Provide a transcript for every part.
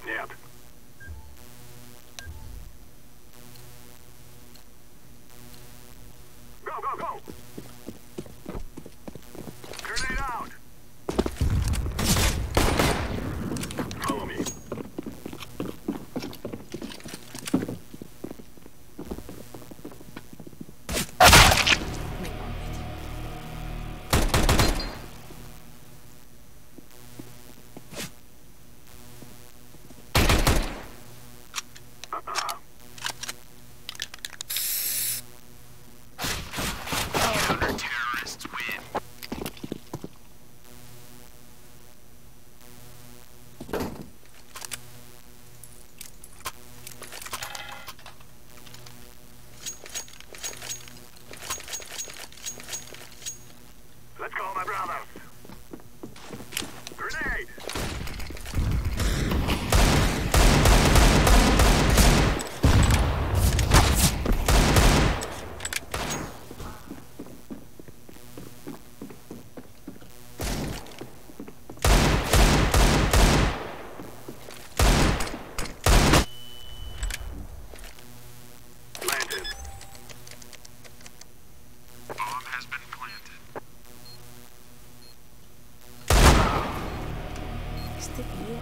Нет. Go, go, go! Grenade out! Follow me. Let's go, my brothers! Grenade! Planted. Bomb has been planted. Este tío.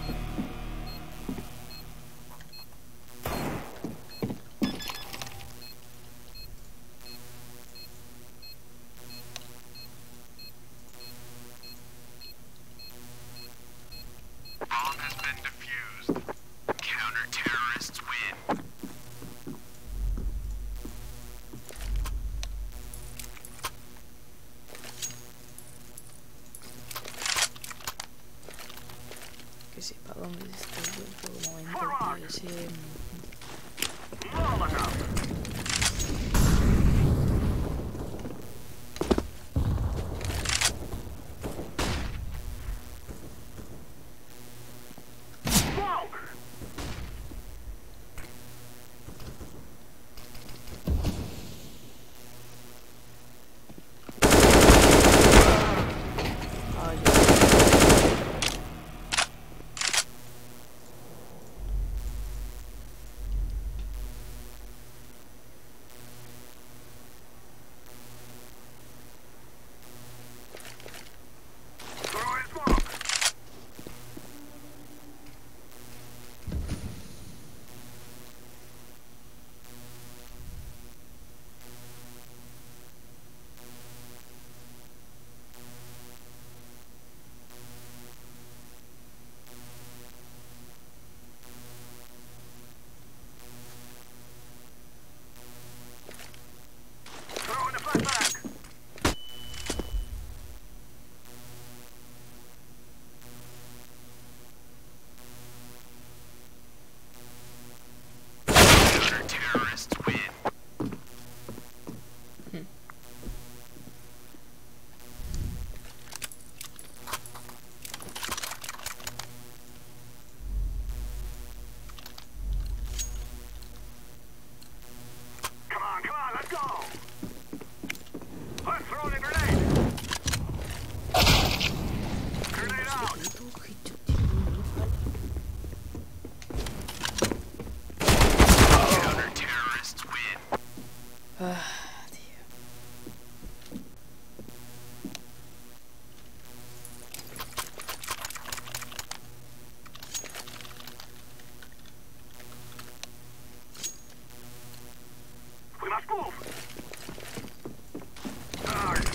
Bomb has been defused. Counter-terrorists win. Que sepa dónde estoy en todo momento, tío. Ese... Molotov! Smoke! Ay, Throw in smoke! Throw in the flashback! Counter-terrorists win. Come on, let's go! Let's throw in a grenade! Grenade out! puto ojito, tío. Counter-terrorists win. Ah, tío. We must move! Guard!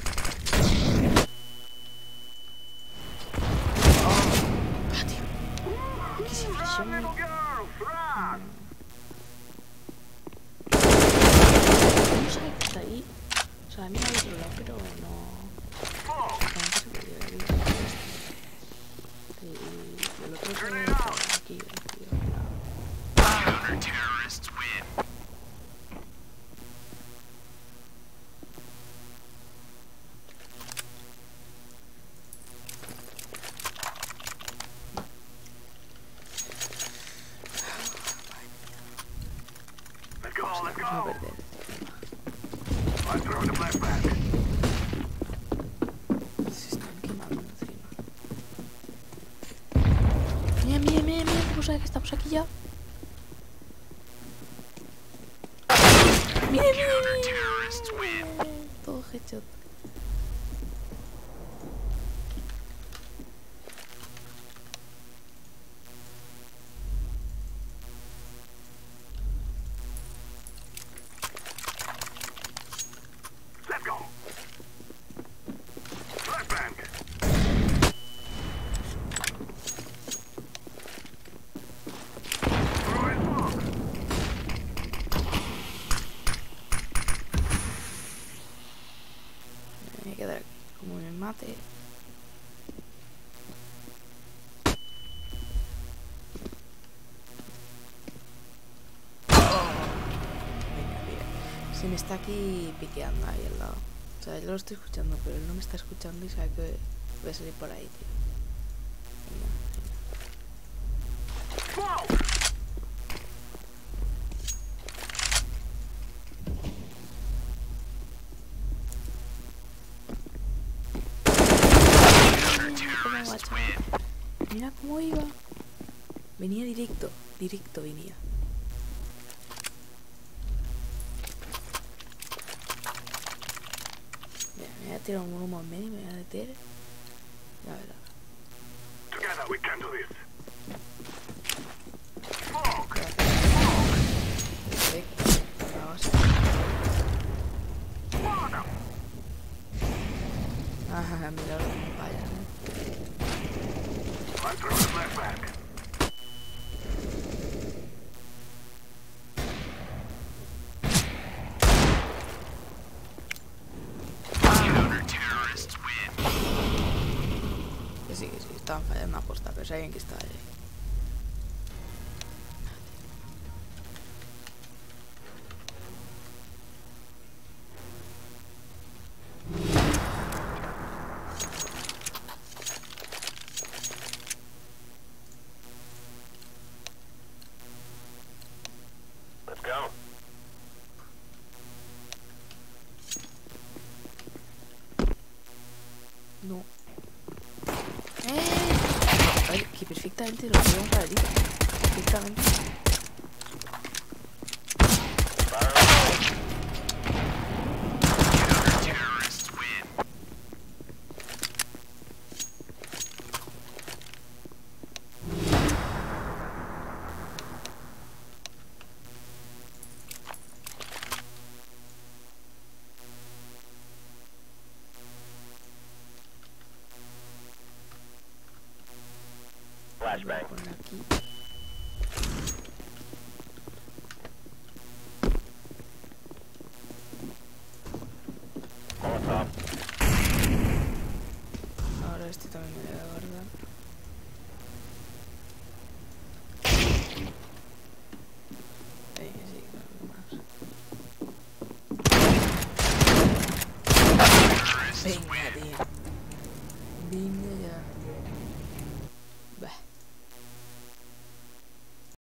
Ah, tío. ¿Qué se Run, llama? little girls, run! No sabe que está ahí. O sea, mira al otro lado, pero no... Smoke! Tampoco se podía haber visto. Y el otro se ve aquí, tío. Counter-terrorists win. Let's go, let's Vamos a go! perder. Let's throw in the flashback. Se están quemando encima. Mira, mira, mira, mira. cosa es que estamos aquí ya. ¡Mire, mire, mire! Todo headshot. Let's go. Flashbang. Throwing smoke. Me voy a quedar aquí. Como me mate. Venga, tío. Se me está aquí piqueando ahí al lado. O sea, yo lo estoy escuchando, pero él no me está escuchando y sabe que voy a salir por ahí, tío. Venga, venga. Smoke. ¿Cómo va, chaval? Mira cómo iba. Venía directo, directo venía. Mira, me voy a tirar un humo en medio y me voy a detener. Ya verás. Together we can do this. Smoke. Perfecto. Vamos. Smoke. Ah, mira lo que vaya, ¿no? I'm throwing a flashbang. Que sí, estaban fallando una aposta, pero sabían que estaba ahí. Let's go. No. Ay, que perfectamente lo podemos para allí. Perfectamente. Voy a Flashbang. poner aquí. Molotov. Ahora este también me debe guardar. Sí, más. Venga, tío. Venga.